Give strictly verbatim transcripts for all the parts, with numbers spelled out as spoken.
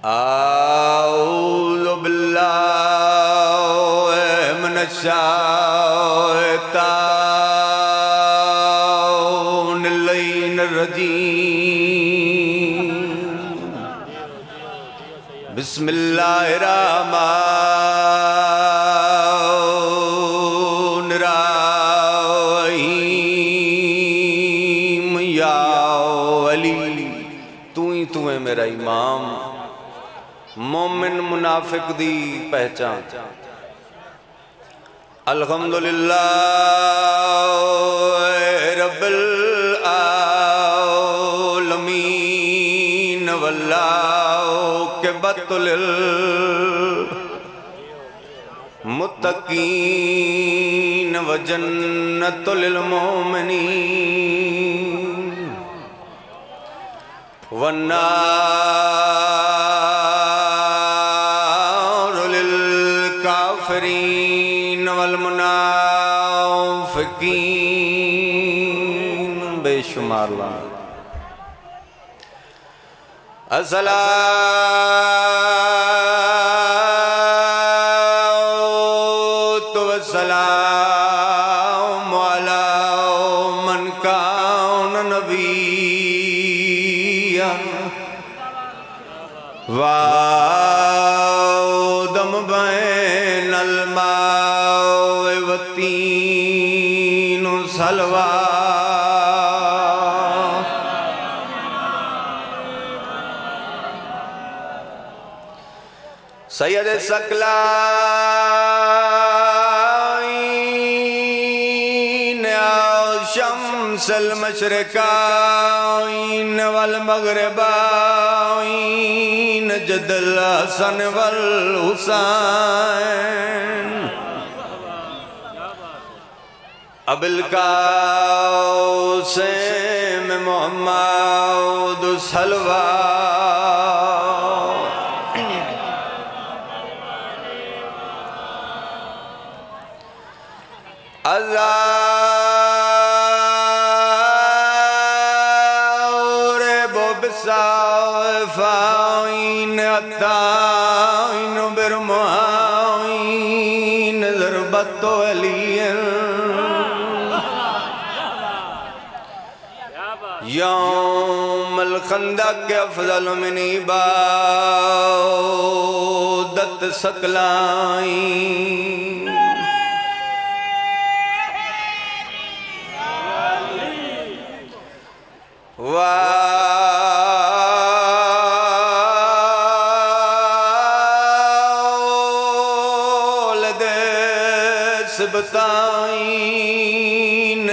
أعوذ بالله من الشيطان اللعين الرجيم بسم الله الرحمن الرحيم یا ولی تو ہی تو ہے میرا امام مومن منافق دی پہچان الحمدللہ رب العالمین والعاقبۃ للمتقین وجنۃ للمؤمنین والنار للکافرین والمنافقین بے شمار لعنت الصلاۃ والسلام علی من کان نبیا وآدم بین الماء والتین سلوى سید ثقلین شمس المشرقین والمغربین جد الحسن والحسین ابو القاسم محمد صلوى الزارب بسافين التائن برمعين ضربت علي يوم الخندق افضل من عبادت ثقلين وولد سبتائین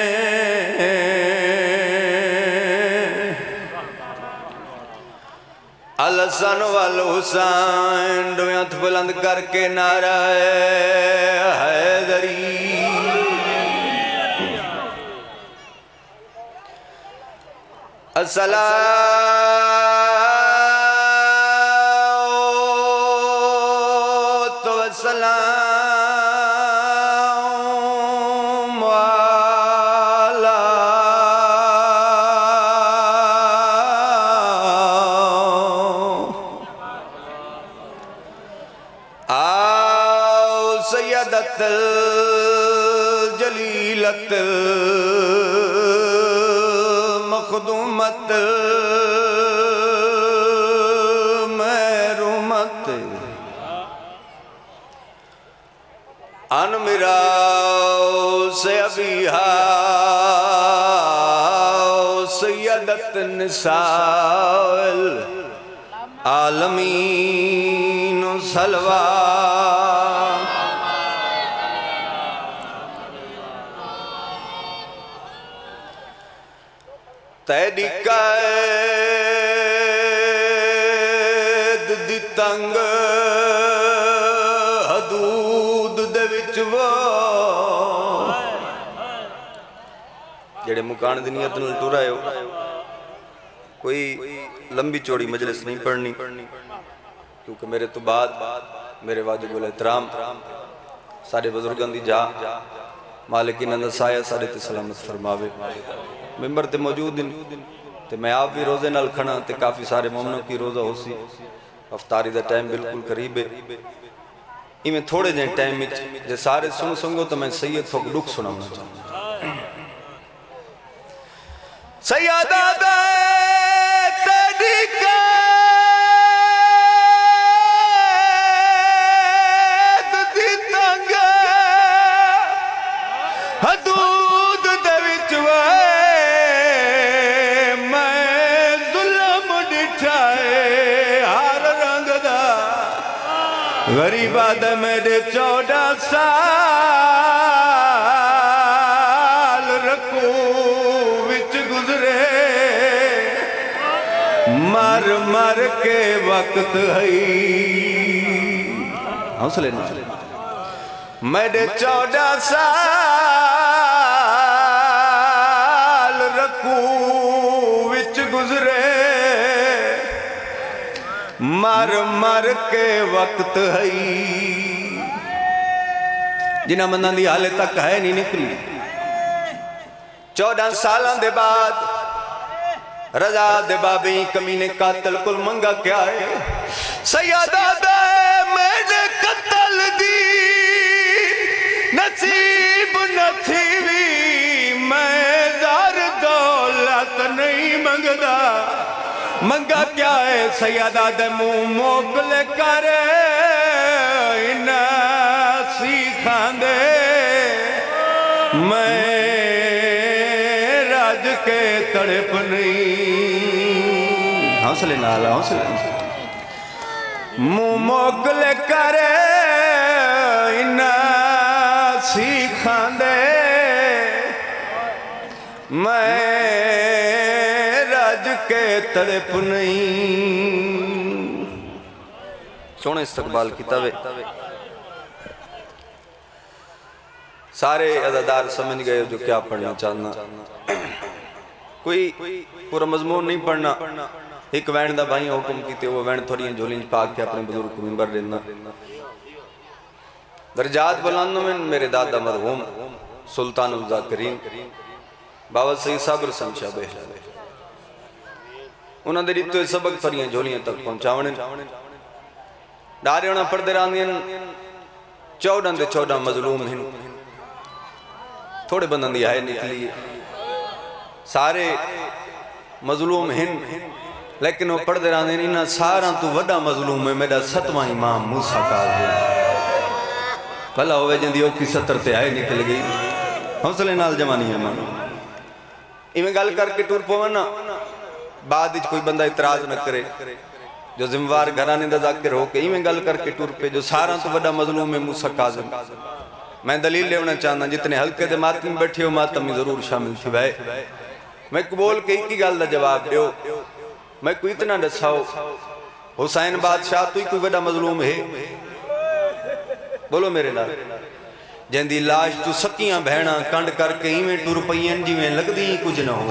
الحسن والحسین دویں ہاتھ بلند کر کے نعرہ حیدری الصلاة والسلام على آو سیدت الجلیلت مخدومت محرومت ان میراو سے ابیہا سیدت نساء العالمین صلوہ تیری قید دی تنگ حدود دے وچ وہ جڑے مکان دی نیت نال ٹر آئے ہو کوئی لمبی چوڑی مجلس نہیں پڑھنی کیونکہ میرے تو بعد میرے واجب الاحترام سارے بزرگان دی جا مالکی نند سایہ سارے تے سلامت فرماوے ممبر تے موجود ہیں تے میں آپ بھی روزے نال کھنا تے کافی سارے مومنوں کی روزہ ہو سی افطاری دا ٹائم بالکل قریب ہے میں تھوڑے جائیں ٹائم میں جے سارے سن سنگو تو میں سید تھوک ڈک سناؤنا چاہوں سیادہ دے تیری قید دی تنگ حدود دے وچ وے میں ظلم ڈٹھائے ہر رنگ دا غریب آدھے میرے چودہ سال رکھو وچ گزرے مر مر کے وقت ہے حوصلے نہ میرے چودہ سال رکھو وچ گزرے مر مر کے وقت ہے جنہ مندان دی حالے تک ہے نہیں نکلی چودہ سالان دے بعد رضا دے بابی کمینے قاتل کل منگا کیا ہے سیادہ دے میں نے قتل دی نصیب نہ تھی بھی میں زار دولت نہیں منگدا منگا کیا ہے سیادہ دے مو موکل کرے انہا سیکھان دے میں راج کے تڑپ نہیں حوصلے نالا حوصلے مو موکل کرے انہا سیکھان دے میں کے تڑپ نہیں سونے استقبال کتابے سارے عزادار سمجھ گئے جو کیا پڑھنا چاہنا کوئی پورا مضمون نہیں پڑھنا ایک وین دا بھائی حکم کیتے وہ وین تھوڑی جھولیں پاک کے اپنے بزرگ کو منبر لینا درجات بلندوں میں میرے دادا مرحوم سلطان الذاکرین بابا سید صابر سمشہ بہلا انہاں دے ریتو سبق فریاں جھولیاں تک پہنچاونے ڈارے انہاں پردے راندین چودہ دے چودہ مظلوم ہیں تھوڑے بندن دی آئے نکلی سارے مظلوم ہیں لیکن وہ پردے راندین انہاں ساراں تو وڈا مظلوم ہے میرا ستواں امام موسیٰ کاظم بھلا ہوئے جن دی اوکی ستر تے آئے نکل گئی حوصلے نال جوانی ہے مانو ایمیں گل کر کے ٹور پوانا بعد اچھ کوئی بندہ اعتراض نہ کرے جو ذموار گھرانے دا ذاکر ہو کے ایمیں گل کر کے ٹور پہ جو سارا تو بڑا مظلوم ہے موسیٰ کاظم میں دلیل لے ہونا چاہنا جتنے حلقے دے ماتم بیٹھے ہو ماتم میں ضرور شامل تھی بھائی میں قبول کے ایک ہی گال دا جواب دیو میں کوئی اتنا ڈساؤ حسین بادشاہ تو ہی کوئی بڑا مظلوم ہے بولو میرے لال جن دی لاش تو سکیاں بہنا کنڈ کر کے ایمیں ٹور پئین جی میں لگ دی کچھ نہ ہو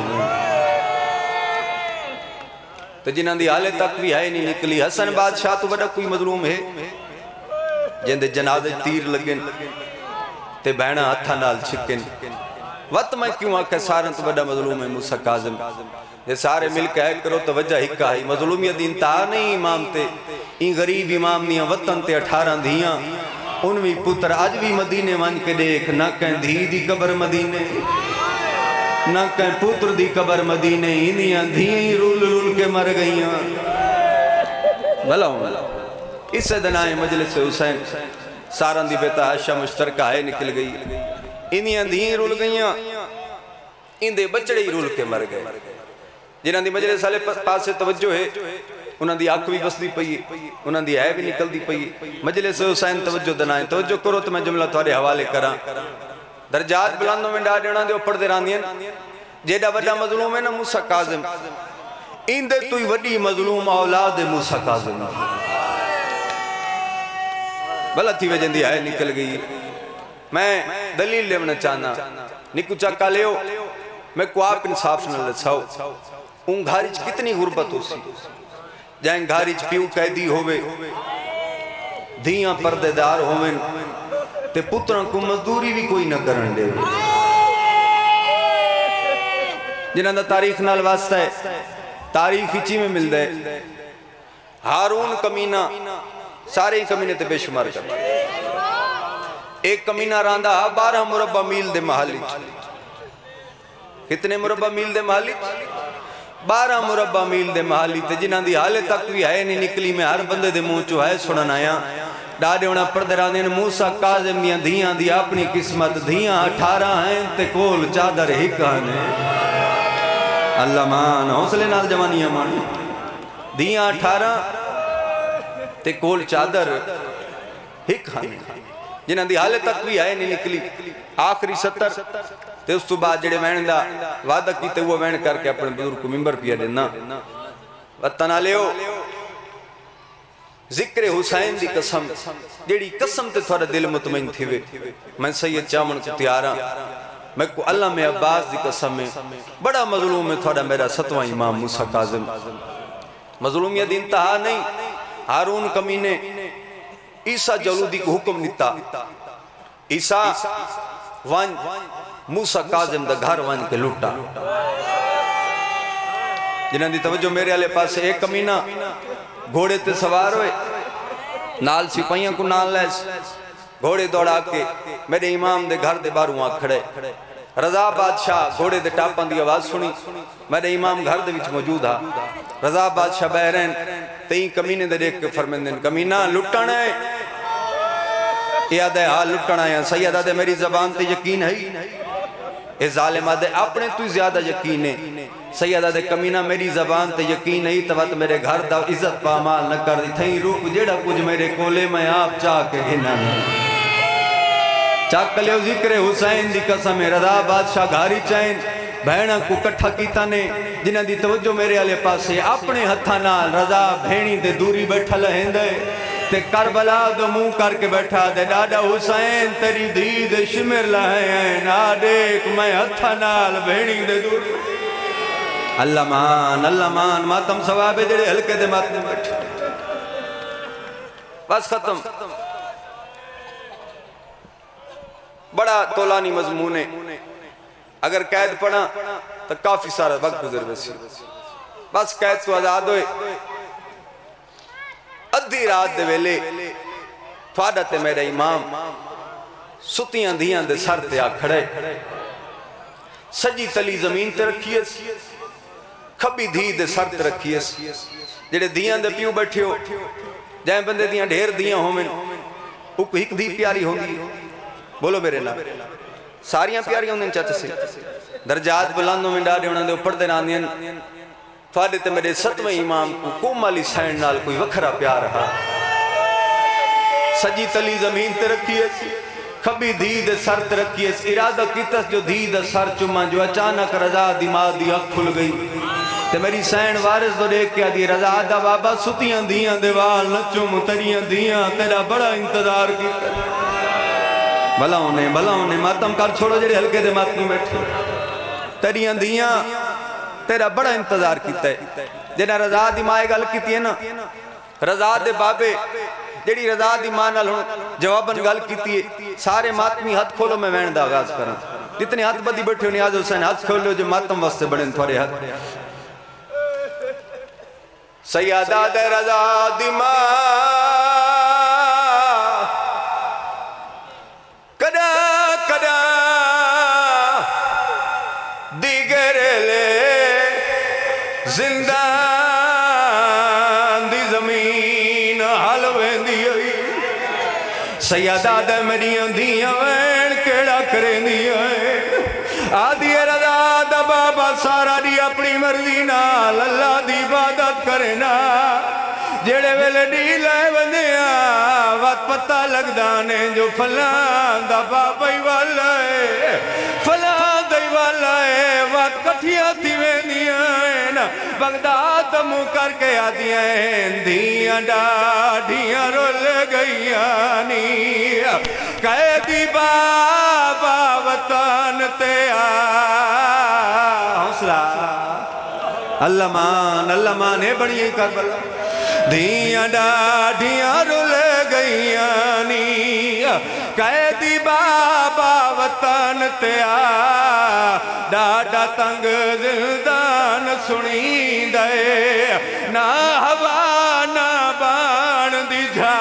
تو جنہاں دی حالے تک بھی آئے نہیں نکلی حسن بادشاہ تو بڑا کوئی مظلوم ہے جن دے جنازے تیر لگن تے بہنا ہتھا نال چھکن وقت میں کیوں آکے سارن تو بڑا مظلوم ہے موسیٰ کاظم یہ سارے مل کے ایک کرو تو وجہ ہکا ہے مظلومیت انتہا نہیں امام تے این غریب امام نیاں وطن تے اٹھارہ دھیاں انوی پتر آج بھی مدینے مان کے دیکھ نہ کہیں دھی دی قبر مدینے نہ کہیں پتر دی قبر مدینے انیاں دھییں رول رول کے مر گئیاں بھلا ہوں اس سے دنائیں مجلس حسین سارن دی بیتا حشہ مشترکہ ہے نکل گئی انیاں دھییں رول گئیاں ان دے بچڑے ہی رول کے مر گئے جنہاں دی مجلس والے پاس سے توجہ ہے انہاں دی آنکھ بھی بسدی پئی انہاں دی ہے بھی نکل دی پئی مجلس حسین توجہ دنائیں توجہ کرو تو میں جملہ تھوڑے حوالے کراں درجات بلندوں میں ڈاڑے انہاں دے اوپر دے راندین جیڑا وڈا مظلوم ہے نا موسیٰ کاظم ان دے توی وڈی مظلوم اولاد موسیٰ کاظم بھلا تھی وجہ دی آئے نکل گئی میں دلیل لیونا چاہنا نکو چاکا لیو میں کو آپ انصاف نہ لساؤ ان گھاریچ کتنی غربت ہو سی جائیں گھاریچ پیو قیدی ہوئے دھیاں پردے دار ہوئے تے پتران کو مزدوری بھی کوئی نہ کرن دے جنہاں دا تاریخ نال واسطہ ہے تاریخ ہی چی میں مل دے ہارون کمینہ سارے ہی کمینے تے بے شمار کر ایک کمینہ راندہ بارہ مربع میل دے محلی کتنے مربع میل دے محلی بارہ مربع میل دے محلی تے جنہاں دی حالے تک بھی ہے نہیں نکلی میں ہر بندے دے منہ چو ہے سنن آیا ڈاڑے ہونا پردے راندے نے موسیٰ کاظم دیاں دھیاں دی اپنی قسمت دھیاں اٹھارہ ہیں تے کول چادر ہکانے اللہ مان حوصلے نال جوانیاں مان دھیاں اٹھارہ تے کول چادر ہکانے جنہاں دی حالے تک بھی ہے نہیں نکلی آخری ستر تے اس تو بعد جڑے وین دا وعدہ کیتے وہ وین کر کے اپنے بزرگ کو ممبر پیا دینا وطنہ لیو ذکر حسین دی قسم جیڑی قسم تے تھوڑا دل مطمئن تھی وے میں سید چامن کو تیارا میں کو اللہ میں عباس دی قسم میں بڑا مظلوم ہے تھوڑا میرا ستواں امام موسیٰ کاظم مظلومیت انتہا نہیں ہارون کمینے عیسیٰ جلودی کو حکم نتا عیسیٰ وان موسیٰ کاظم دا گھر وان کے لوٹا جنہاں دی توجہ میرے علیہ پاس سے ایک کمینہ گھوڑے تے سوار ہوئے نال سپاہیاں کو نال لیس گھوڑے دوڑا کے میرے امام دے گھر دے باروں آ کھڑے رضا بادشاہ گھوڑے دے ٹاپاں دی آواز سنی میرے امام گھر دے وچ موجود ہا رضا بادشاہ بہرین تئیں کمینے دے دیکھ کے فرمندن کمینہ لٹن ہے یاد ہے حال لٹن آیا سیدہ دے میری زبان تے یقین ہے اے ظالمہ دے اپنے تو زیادہ یقین ہے سیدہ دے کمینہ میری زبان تے یقین نہیں توات میرے گھر دا عزت پامال نہ کر دی تھیں روپ جیڑا کچھ میرے کولے میں آپ چاہ کے گھنا چاک کلیو ذکر حسین دی قسم رضا بادشاہ گھاری چین بہنہ کو کٹھا کیتا نے جنہ دی توجہ میرے علیہ پاسے اپنے ہتھانا رضا بھینی دے دوری بیٹھا لہن دے تے کربلا دو منہ کر کے بیٹھا دے ڈاڈا حسین تیری دید شمر لہیں ناڈیک میں ہتھانال بھینی دے دوری اللہ مان اللہ مان ماتم ثوابے جڑے ہلکے دے ماتم بیٹھے بس ختم بڑا طولانی مضمون ہے اگر قید پڑھا تو کافی سارا وقت گزر بسی بس قید تو آزاد ہوئے ادھی رات دے ویلے تھوڑا تے میرے امام ستیاں دھیاں دے سر تے آ کھڑے سجی تلی زمین تے رکھیے کھبی دھی دے سر تے رکھیے جڑے دھیاں دے پیو بیٹھے ہو جائیں بندے دیاں ڈھیر دھیاں ہوں میں اوکو ہک دھی پیاری ہوں گی بولو میرے نام ساریاں پیاری ہوں دیں چاہتے سے درجات بلاندوں میں ڈاڑے ہونا دے اوپر دے راندین فادے تے میرے ستویں امام کو کومالی سائن نال کوئی وکھرا پیار رہا سجی تلی زمین تے رکھیے کھبی دھی دے سر تے رکھیے ارادہ کیتس جو دھی دے سر چما جو اچانک رضا دماغ دی اکھ کھل گئی تے میری سائن وارث دو دیکھ کیا دی رضا دا بابا ستیاں دیاں دیوال نچم تریاں دیاں تیرا بڑا انتظار کی بھلا ہونے بھلا ہونے ماتم کر چھوڑو جڑے ہلکے دے ماتم بیٹھے تریاں دیاں تیرا بڑا انتظار کیتا ہے جنہ رضا دی مائے گل کیتی ہے نا رضا دے بابے جڑی رضا دی ماں نال جواباً گل کیتی ہے سارے ماتمی ہاتھ کھولو میں وین دا آغاز کریں جتنے ہاتھ بدی بیٹھے ہو نیاز حسین ہاتھ کھولو جو ماتم واسطے بڑھیں تھوڑے ہاتھ سیادہ دے رضا دی ماں کدا کدا دیگر لے زندان دی زمین حلویں دی ہوئی سیادہ دے مریاں دیاں وین کیڑا کریں دی ہوئی آدھی رضا دا بابا سارا دی اپنی مرضی نال اللہ دی عبادت کرنا جڑے ویلے دی لائے بندیاں وقت پتہ لگ دانے جو فلان دا بابا ہی والا ہے فلان دا ہی والا ہے وقت کٹھیاں تھی ویندیاں بغداد مو کر کے آدیاں دھیاں ڈاڑیاں رول گئیاں نی قیدی بابا وطن تے آ حوصلہ اللہ مان اللہ مان ہے بڑی کربلا دھیاں ڈاڑیاں رول گئیاں نی قیدی بابا وطن تیا ڈاڈا تنگ زندان سنی دے نہ ہوا نہ بان دی جھا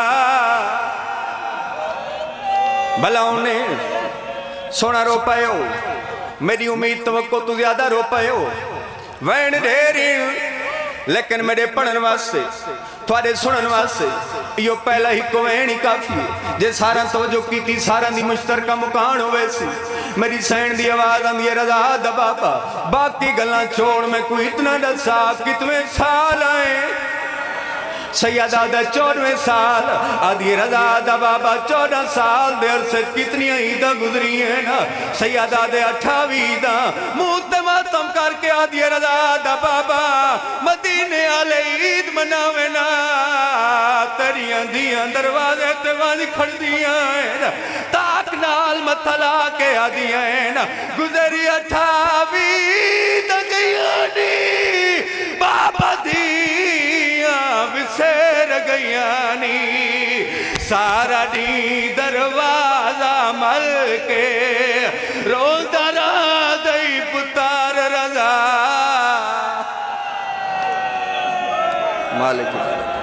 بھلا انہیں سونا رو پائے ہو میری امید توقع تو زیادہ رو پائے ہو وین ڈھیری لیکن میرے پڑھن واسے تھوڑے سنن واسے یہ پہلا ہی کو وین ہی کافی ہے جے سارا توجہ کی تھی سارا دی مشترکہ مکان ہوئے سی میری سین دی آواز آن دی رضا دا بابا باقی گلاں چھوڑ میں کوئی اتنا ڈسا کتنے سال آئے سیدہ دا چودھویں سال آدھی رضا دا بابا چودہ سال دے عرصے کتنی عیدہ گزری ہیں نا سیدہ دے اٹھاوی دا موت ماتم کر کے آدھی رضا دا بابا مدینے آلے عید مناوے نا تریاں دیاں دروازے تیوازی کھڑ دیاں ہیں نا تاک نال متھلا کے آدھی ہیں نا گزری اٹھاوی دا گیانی بابا دیاں بسیر گیانی سارا دی دروازہ مل کے روزہ را دئی پتار رضا مالک